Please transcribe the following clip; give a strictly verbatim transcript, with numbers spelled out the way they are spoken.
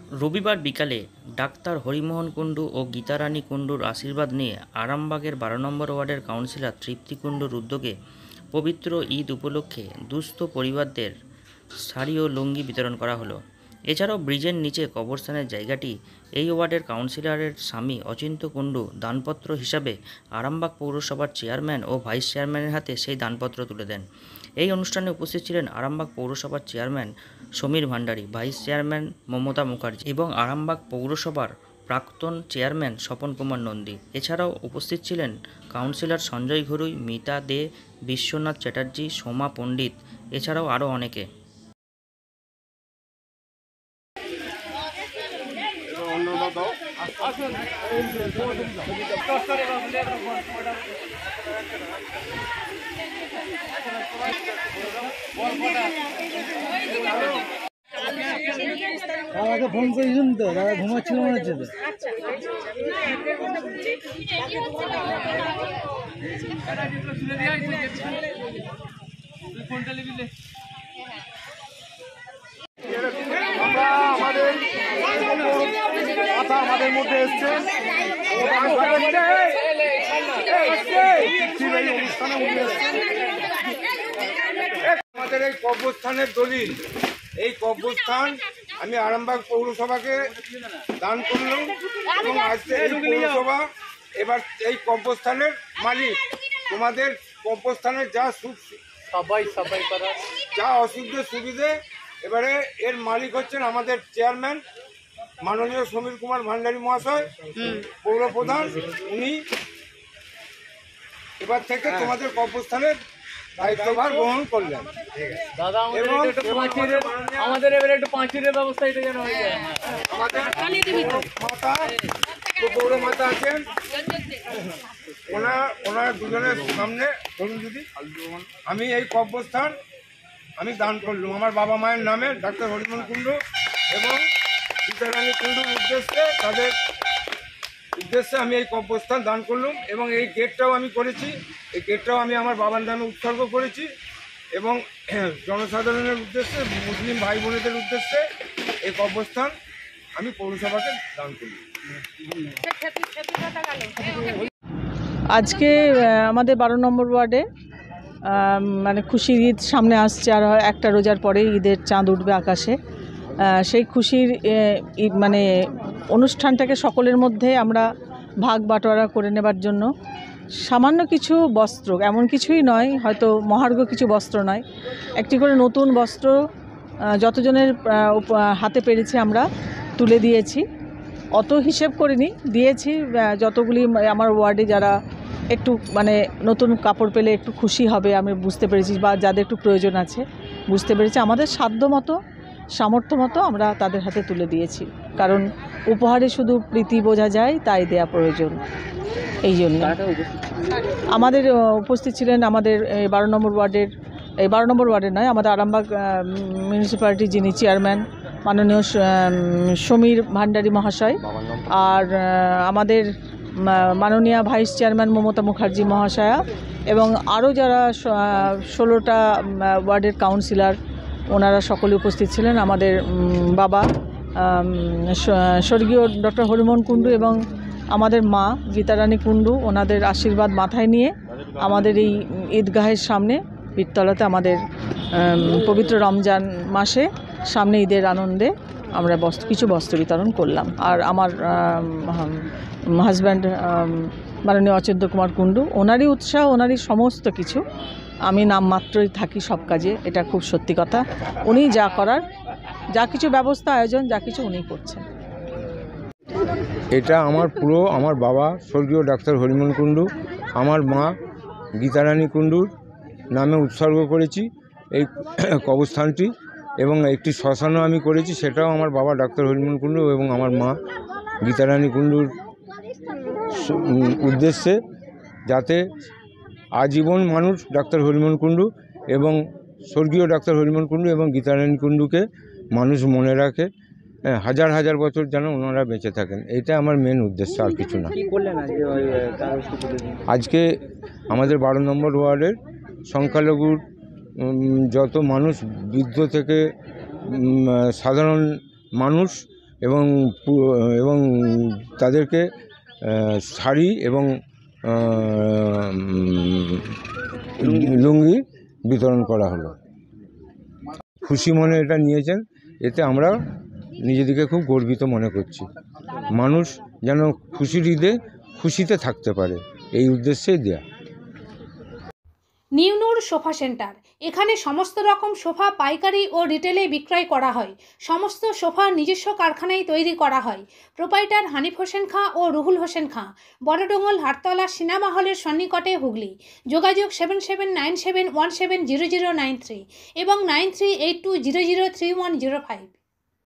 রবিবার বিকালে ডাক্তার হরিমোহন কুণ্ডু ও গীতারানী কুণ্ডুর আশীর্বাদ নিয়ে আরামবাগের বারো নম্বর ওয়ার্ডের কাউন্সিলর তৃপ্তি কুণ্ডুর উদ্যোগে পবিত্র ঈদ উপলক্ষে দুস্থ পরিবারদের শাড়ি ও লুঙ্গি বিতরণ করা হলো। এছাড়াও ব্রিজের নিচে কবরস্থানের জায়গাটি এই ওয়ার্ডের কাউন্সিলরের স্বামী অচিন্ত কুণ্ডু দানপত্র হিসাবে আরামবাগ পৌরসভার চেয়ারম্যান ও ভাইস চেয়ারম্যানের হাতে সেই দানপত্র তুলে দেন। এই অনুষ্ঠানে উপস্থিত ছিলেন আরামবাগ পৌরসভার chairman Samir Bhandari, vice chairman Mamata Mukherjee এবং আরামবাগ পৌরসভার প্রাক্তন চেয়ারম্যান স্বপন কুমার নন্দী। এছাড়াও উপস্থিত ছিলেন কাউন্সিলর সঞ্জয় ঘরুই, মিতা দে, বিশ্বনাথ চ্যাটার্জি, সোমা পণ্ডিত, এছাড়াও আরও অনেকে। দাদাকে ফোন করেছিলাম তো, দাদা ঘুমাচ্ছিল মনে হচ্ছে তো। আমরা আমাদের কথা আমাদের মধ্যে এসছে আমাদের এই কবরস্থানের দলিল। এই কবরস্থান আমি আরামবাগ পৌরসভাকে দান করলাম এবং আজকে এই পৌরসভা এবার এই কবরস্থানের মালিক। তোমাদের কবরস্থানের যা সুখ সবাই সবাই করা যা অসুবিধে সুবিধে এবারে এর মালিক হচ্ছেন আমাদের চেয়ারম্যান মাননীয় সমীর কুমার ভান্ডারী মহাশয়, পৌর প্রধান। উনি এবার থেকে তোমাদের কবরস্থানের দায়িত্বভার গ্রহণ করলেন। এবং আমাদের এবারে একটু পাঁচিলের ব্যবস্থা এটা যেন হয়ে যায়। আমাদের মাতা পৌর মাতা আছেন, ওনার ওনার দুজনের সামনে ধরুন যদি আমি এই কবরস্থান আমি দান করলাম আমার বাবা মায়ের নামে ডাক্তার হরিমোহন কুণ্ডু এবং গীতারানী কুণ্ডুর উদ্দেশ্যে, তাদের উদ্দেশ্যে আমি এই কবরস্থান দান করলাম। এবং এই গেটটাও আমি করেছি, এই গেটটাও আমি আমার বাবার নামে উৎসর্গ করেছি এবং জনসাধারণের উদ্দেশ্যে, মুসলিম ভাই বোনেদের উদ্দেশ্যে এই কবরস্থান আমি পৌরসভাকে দান করি। আজকে আমাদের বারো নম্বর ওয়ার্ডে মানে খুশির ঈদ সামনে আসছে, আর একটা রোজার পরে ঈদের চাঁদ উঠবে আকাশে। সেই খুশির মানে অনুষ্ঠানটাকে সকলের মধ্যে আমরা ভাগ বাটোয়ারা করে নেবার জন্য সামান্য কিছু বস্ত্র, এমন কিছুই নয়, হয়তো মহার্ঘ কিছু বস্ত্র নয়, একটি করে নতুন বস্ত্র যতজনের হাতে পেরেছি আমরা তুলে দিয়েছি। অত হিসেব করিনি, দিয়েছি যতগুলি আমার ওয়ার্ডে যারা একটু মানে নতুন কাপড় পেলে একটু খুশি হবে আমি বুঝতে পেরেছি, বা যাদের একটু প্রয়োজন আছে বুঝতে পেরেছি। আমাদের সাধ্য মতো সামর্থ্য মতো আমরা তাদের হাতে তুলে দিয়েছি, কারণ উপহারে শুধু প্রীতি বোঝা যায়, তাই দেয়া প্রয়োজন। এই জন্য আমাদের উপস্থিত ছিলেন আমাদের এই বারো নম্বর ওয়ার্ডের এই বারো নম্বর ওয়ার্ডের নয় আমাদের আরামবাগ মিউনিসিপ্যালিটির যিনি চেয়ারম্যান মাননীয় সমীর ভান্ডারী মহাশয়, আর আমাদের মাননীয় ভাইস চেয়ারম্যান মমতা মুখার্জি মহাশয়া, এবং আরও যারা ষোলোটা ওয়ার্ডের কাউন্সিলর ওনারা সকলে উপস্থিত ছিলেন। আমাদের বাবা স্বর্গীয় ডক্টর হরিমোহন কুণ্ডু এবং আমাদের মা গীতারানী কুণ্ডু, ওনাদের আশীর্বাদ মাথায় নিয়ে আমাদের এই ঈদগাহের সামনে বীরতলাতে আমাদের পবিত্র রমজান মাসে সামনে ঈদের আনন্দে আমরা বস্ত্র কিছু বস্ত্র বিতরণ করলাম। আর আমার হাজব্যান্ড মাননীয় অচিন্ত কুমার কুণ্ডু, ওনারই উৎসাহ, ওনারই সমস্ত কিছু, আমি নামমাত্রই থাকি সব কাজে, এটা খুব সত্যি কথা। উনি যা করার, যা কিছু ব্যবস্থা আয়োজন যা কিছু উনি করছেন। এটা আমার পুরো আমার বাবা স্বর্গীয় ডাক্তার হরিমোহন কুণ্ডু, আমার মা গীতারানী কুণ্ডুর নামে উৎসর্গ করেছি এই কবরস্থানটি, এবং একটি শ্মশানও আমি করেছি, সেটাও আমার বাবা ডাক্তার হরিমোহন কুণ্ডু এবং আমার মা গীতারানী কুণ্ডুর উদ্দেশ্যে, যাতে আজীবন মানুষ ডাক্তার হরিমোহন কুণ্ডু এবং স্বর্গীয় ডাক্তার হরিমোহন কুণ্ডু এবং গীতারানী কুণ্ডুকে মানুষ মনে রাখে, হাজার হাজার বছর যেন ওনারা বেঁচে থাকেন, এটা আমার মেন উদ্দেশ্য, আর কিছু না। আজকে আমাদের বারো নম্বর ওয়ার্ডের সংখ্যালঘুর যত মানুষ, বৃদ্ধ থেকে সাধারণ মানুষ এবং পু- এবং তাদেরকে আহ, শাড়ি এবং আহ, উম, লুঙ্গি বিতরণ করা হলো। খুশি মনে এটা নিয়েছেন, এতে আমরা নিজেদেরকে খুব গর্বিত মনে করছি। মানুষ যেন খুশির ঈদে খুশিতে থাকতে পারে, এই উদ্দেশ্যেই দেয়া। নিউ নূর সোফা সেন্টার, এখানে সমস্ত রকম সোফা পাইকারি ও রিটেলে বিক্রয় করা হয়। সমস্ত সোফা নিজস্ব কারখানায় তৈরি করা হয়। প্রোপাইটার হানিফ হোসেন খাঁ ও রুহুল হোসেন খাঁ, বড়ডোঙ্গল হাটতলা সিনেমা হলের সন্নিকটে, হুগলি। যোগাযোগ seven seven nine seven one seven zero zero nine three এবং nine three eight two zero zero three one zero five.